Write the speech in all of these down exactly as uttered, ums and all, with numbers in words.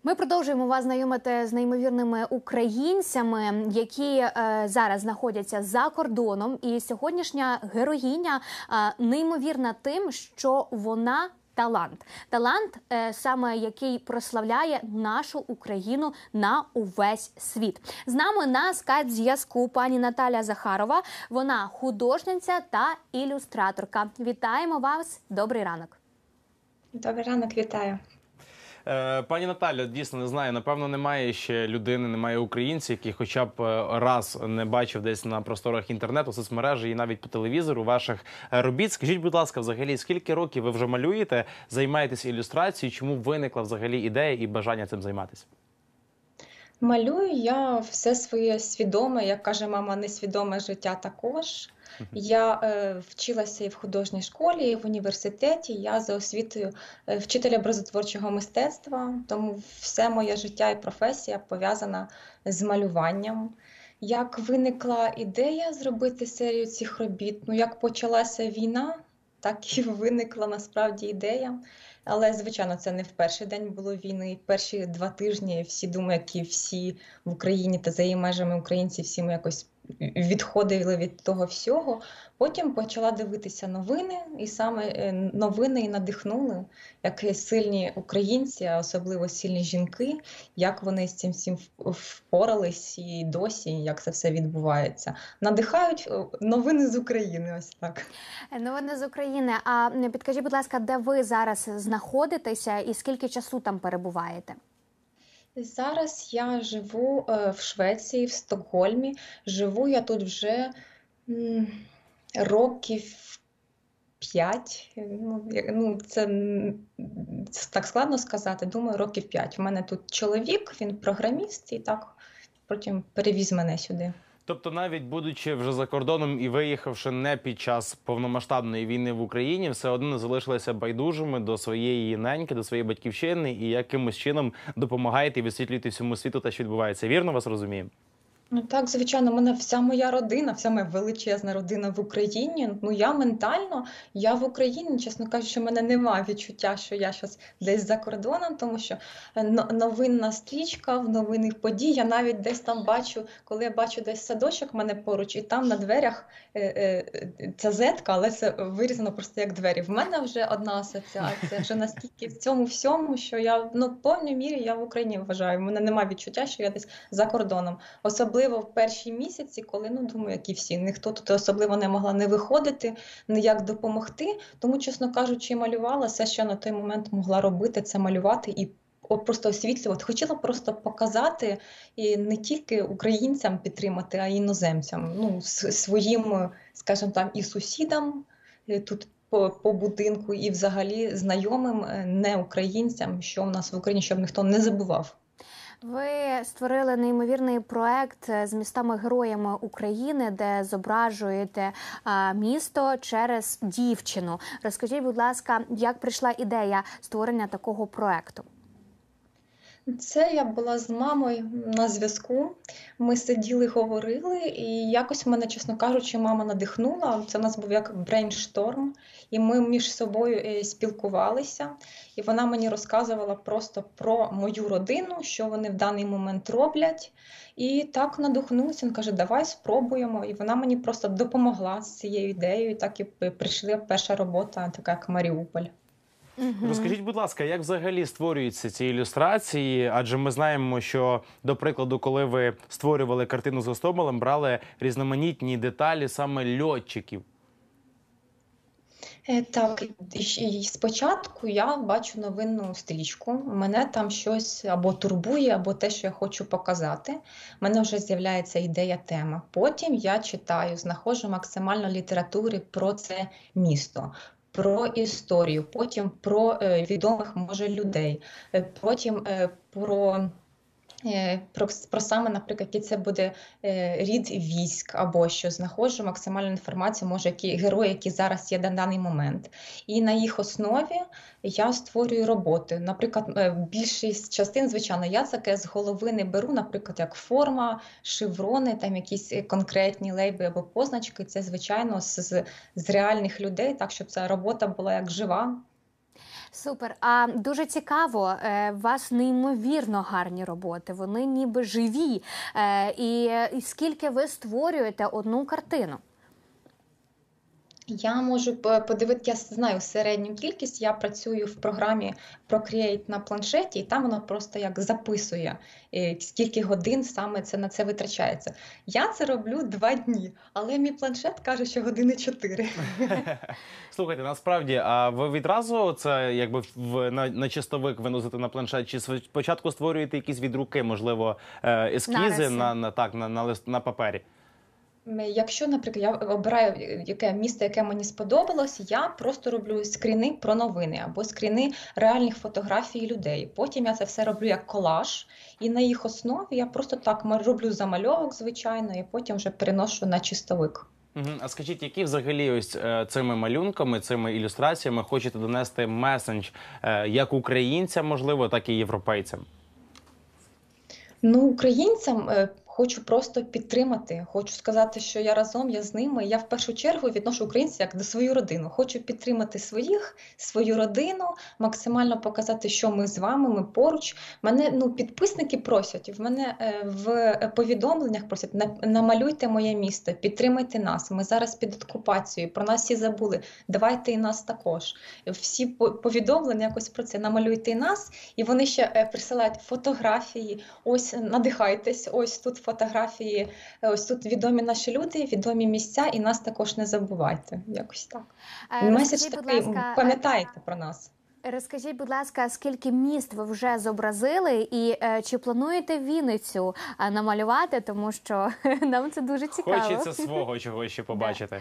Ми продовжуємо вас знайомити з неймовірними українцями, які е, зараз знаходяться за кордоном. І сьогоднішня героїня е, неймовірна тим, що вона талант. Талант, е, саме який прославляє нашу Україну на увесь світ. З нами на скайп-зв'язку пані Наталя Захарова. Вона художниця та ілюстраторка. Вітаємо вас. Добрий ранок. Добрий ранок, вітаю. Пані Наталя, дійсно, не знаю, напевно, немає ще людини, немає українців, які хоча б раз не бачив десь на просторах інтернету, соцмережі і навіть по телевізору ваших робіт. Скажіть, будь ласка, взагалі, скільки років ви вже малюєте, займаєтесь ілюстрацією, чому виникла взагалі ідея і бажання цим займатися? Малюю я все своє свідоме, як каже мама, несвідоме життя також. Я е, вчилася і в художній школі, і в університеті. Я за освітою е, вчитель образотворчого мистецтва, тому все моє життя і професія пов'язана з малюванням. Як виникла ідея зробити серію цих робіт? Ну, як почалася війна, так і виникла насправді ідея. Але, звичайно, це не в перший день було війни. Перші два тижні всі думають, як і всі в Україні та за її межами українці, всі ми якось відходили від того всього. Потім почала дивитися новини, і саме новини і надихнули, як сильні українці, а особливо сильні жінки, як вони з цим всім впорались і досі, як це все відбувається. Надихають новини з України, ось так. Новини з України. А підкажіть, будь ласка, де ви зараз знаходитеся і скільки часу там перебуваєте? Зараз я живу в Швеції, в Стокгольмі. Живу я тут вже м, років п'ять. Ну, ну, це, це так складно сказати, думаю, років п'ять. У мене тут чоловік, він програміст, і так потім перевіз мене сюди. Тобто навіть будучи вже за кордоном і виїхавши не під час повномасштабної війни в Україні, все одно не залишилися байдужими до своєї неньки, до своєї батьківщини і якимось чином допомагаєте і висвітлюєте всьому світу те, що відбувається. Вірно вас розумію? Ну так, звичайно, у мене вся моя родина, вся моя величезна родина в Україні. Ну я ментально, я в Україні, чесно кажучи, в мене немає відчуття, що я зараз десь за кордоном, тому що новинна стрічка, в новинних подій, я навіть десь там бачу, коли я бачу десь садочок в мене поруч, і там на дверях е, е, ця зетка, але це вирізано просто як двері. В мене вже одна асоціація, вже настільки в цьому всьому, що я, ну, в повній мірі я в Україні вважаю. У мене немає відчуття, що я десь за кордоном. Особливо Особливо в перші місяці, коли, ну, думаю, як і всі, ніхто тут особливо не могла не виходити, ніяк допомогти. Тому, чесно кажучи, малювала все, що на той момент могла робити, це малювати і просто освітлювати. Хотіла просто показати і не тільки українцям підтримати, а й іноземцям. Ну, своїм, скажімо так, і сусідам тут по, по будинку, і взагалі знайомим не українцям, що в нас в Україні, щоб ніхто не забував. Ви створили неймовірний проект з містами-героями України, де зображуєте а, місто через дівчину. Розкажіть, будь ласка, як прийшла ідея створення такого проекту? Це я була з мамою на зв'язку. Ми сиділи, говорили, і якось мене, чесно кажучи, мама надихнула. Це в нас був як брейншторм, і ми між собою спілкувалися. І вона мені розказувала просто про мою родину, що вони в даний момент роблять. І так надихнулася, він каже, давай спробуємо. І вона мені просто допомогла з цією ідеєю. І так і прийшла перша робота, така як Маріуполь. Угу. Розкажіть, будь ласка, як взагалі створюються ці ілюстрації? Адже ми знаємо, що, до прикладу, коли ви створювали картину з Гостомелем, брали різноманітні деталі саме льотчиків. Так, і спочатку я бачу новинну стрічку, мене там щось або турбує, або те, що я хочу показати. У мене вже з'являється ідея, тема. Потім я читаю, знаходжу максимально літератури про це місто, про історію, потім про е, відомих, може, людей, е, потім е, про... Про, про саме, наприклад, який це буде е, рід військ або що, знаходжу максимальну інформацію, може, які герої, які зараз є на даний момент. І на їх основі я створюю роботи. Наприклад, більшість частин, звичайно, я таке з голови не беру, наприклад, як форма, шеврони, там якісь конкретні лейби або позначки. Це, звичайно, з, з реальних людей, так, щоб ця робота була як жива. Супер. А дуже цікаво, е, у вас неймовірно гарні роботи, вони ніби живі. Е, і, і скільки ви створюєте одну картину? Я можу п- подивити, я знаю середню кількість. Я працюю в програмі Procreate на планшеті, і там воно просто як записує, е, скільки годин саме це на це витрачається. Я це роблю два дні, але мій планшет каже, що години чотири. Слухайте, насправді, а ви відразу це якби в на, на чистовик виносите на планшет, чи спочатку створюєте якісь від руки, можливо, е, ескізи Нариси. на, на так на, на лист на папері? М, Якщо, наприклад, я обираю е, яке місто, яке мені сподобалось, я просто роблю скріни про новини або скріни реальних фотографій людей. Потім я це все роблю як колаж, і на їх основі я просто так ма- роблю замальовок, звичайно, і потім вже переношу на чистовик. Мгм. А скажіть, які взагалі ось е, цими малюнками, цими ілюстраціями хочете донести месендж е, як українцям, можливо, так і європейцям? Ну, українцям е, хочу просто підтримати. Хочу сказати, що я разом, я з ними. Я в першу чергу відношу українців як до свою родину. Хочу підтримати своїх, свою родину, максимально показати, що ми з вами, ми поруч. Мене ну підписники просять, в мене е, в повідомленнях просять: «На- намалюйте моє місто, підтримайте нас. Ми зараз під окупацією, про нас всі забули. Давайте і нас також». Всі по- повідомлення якось про це: намалюйте і нас, і вони ще е, присилають фотографії. Ось надихайтесь, ось тут фотографії, е, ось тут відомі наші люди, відомі місця, і нас також не забувайте. Якось так. Е, Меседж Розкажіть, будь такий: ласка, пам'ятайте про нас. Розкажіть, будь ласка, скільки міст ви вже зобразили, і е, чи плануєте Вінницю е, намалювати, тому що нам це дуже цікаво. Хочеться свого чогось ще побачити.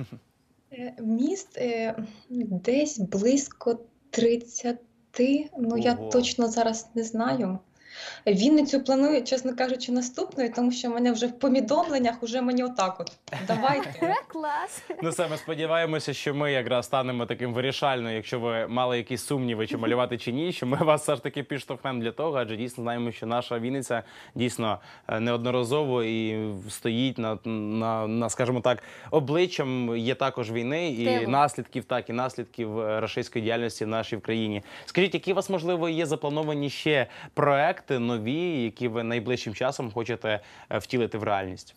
Е, Міст е, десь близько тридцяти, ну я Ого. точно зараз не знаю. Вінницю планую, чесно кажучи, наступною, тому що в мене вже в повідомленнях уже мені отак от: давайте. Клас! Ну все, ми сподіваємося, що ми якраз станемо таким вирішальним, якщо ви мали якісь сумніви, чи малювати, чи ні, що ми вас все ж таки підштовхнемо для того, адже дійсно знаємо, що наша Вінниця дійсно е, неодноразово і стоїть на, на, на скажімо так, обличчям є також війни і Тилу. наслідків, так, і наслідків е, рашистської діяльності в нашій країні. Скажіть, які у вас, можливо, є заплановані ще проекти нові, які ви найближчим часом хочете е, втілити в реальність?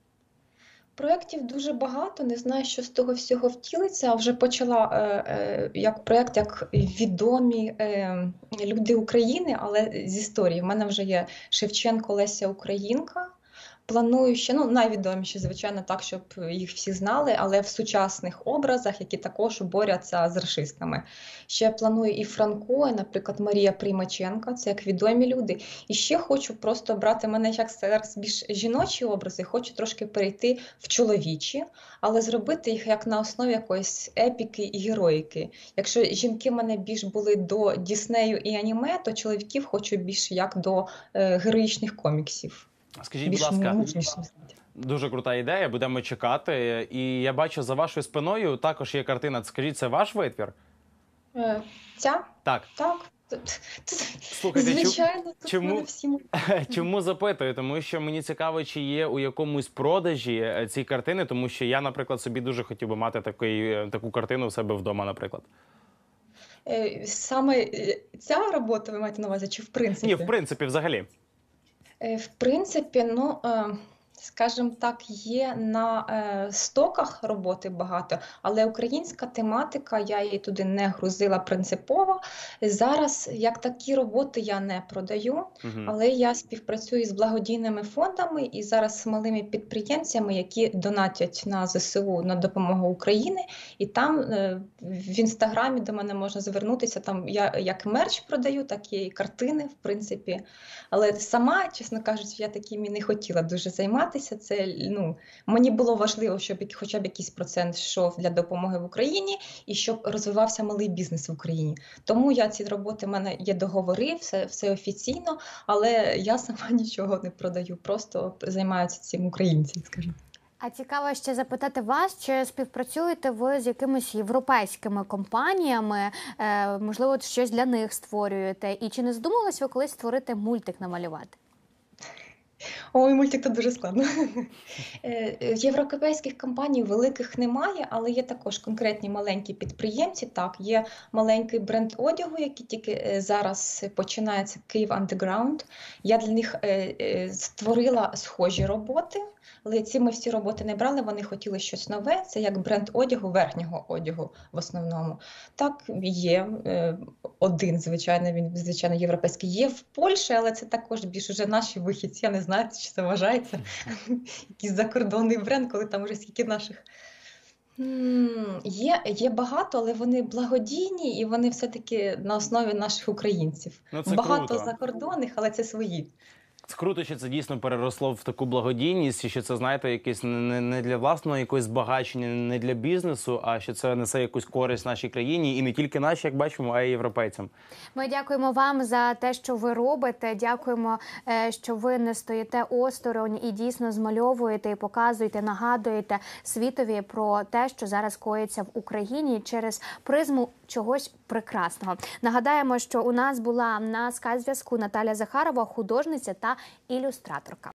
Проєктів дуже багато, не знаю, що з того всього втілиться. Вже почала е, е, як проєкт, як відомі е, люди України, але з історії. У мене вже є Шевченко, Леся Українка. Планую ще, ну, найвідоміші, звичайно, так, щоб їх всі знали, але в сучасних образах, які також борються з рашистами. Ще планую і Франко, і, наприклад, Марія Приймаченка, це як відомі люди. І ще хочу просто брати, мене як зараз більш жіночі образи, хочу трошки перейти в чоловічі, але зробити їх як на основі якоїсь епіки і героїки. Якщо жінки в мене більш були до Діснею і аніме, то чоловіків хочу більш як до е, героїчних коміксів. Скажіть, будь Більш ласка, мужнішим. дуже крута ідея, будемо чекати. І я бачу, за вашою спиною також є картина. Скажіть, це ваш витвір? Е, Ця? Так. Так. Слухайте, чу- Звичайно, тут чому- мене всі м- Чому запитую? Тому що мені цікаво, чи є у якомусь продажі е, ці картини, тому що я, наприклад, собі дуже хотів би мати такий, е, таку картину в себе вдома, наприклад. Е, Саме е, ця робота ви маєте на увазі, чи в принципі? Ні, в принципі, взагалі. Е, В принципі, ну, е, скажімо так, є на е, стоках роботи багато, але українська тематика, я її туди не грузила принципово. Зараз, як такі роботи, я не продаю, Мгм. але я співпрацюю з благодійними фондами і зараз з малими підприємцями, які донатять на зе се у, на допомогу Україні. І там е, в інстаграмі до мене можна звернутися. Там я як мерч продаю, так і картини, в принципі. Але сама, чесно кажучи, я таким і не хотіла дуже займатися. Це, ну, мені було важливо, щоб як- хоча б якийсь процент йшов для допомоги в Україні і щоб розвивався малий бізнес в Україні. Тому я ці роботи, в мене є договори, все, все офіційно, але я сама нічого не продаю, просто займаються цим українці, скажімо. А цікаво ще запитати вас, чи співпрацюєте ви з якимись європейськими компаніями, е, можливо, щось для них створюєте, і чи не здумувались ви колись створити мультик намалювати? Ой, мультик то дуже складно. Е, е, Європейських компаній великих немає, але є також конкретні маленькі підприємці. Так, є маленький бренд одягу, який тільки е, зараз починається, Київ Underground. Я для них е, е, створила схожі роботи, але ці ми всі роботи не брали, вони хотіли щось нове. Це як бренд одягу, верхнього одягу в основному. Так, є е, один, звичайно, він, звичайно, європейський. Є в Польщі, але це також більш уже наші вихідці. Я не знаю, чи це вважається якийсь закордонний бренд, коли там вже скільки наших. М, Є, є багато, але вони благодійні і вони все-таки на основі наших українців. Ну, це Багато круто. закордонних, але це свої. Це круто, що це дійсно переросло в таку благодійність, і що це, знаєте, якесь не, не для власного якогось збагачення, не для бізнесу, а що це несе якусь користь нашій країні, і не тільки нашій, як бачимо, а й європейцям. Ми дякуємо вам за те, що ви робите. Дякуємо, е, що ви не стоїте осторонь і дійсно змальовуєте і показуєте, нагадуєте світові про те, що зараз коїться в Україні через призму чогось прекрасного. Нагадаємо, що у нас була на скайп-зв'язку Наталя Захарова, художниця та ілюстраторка.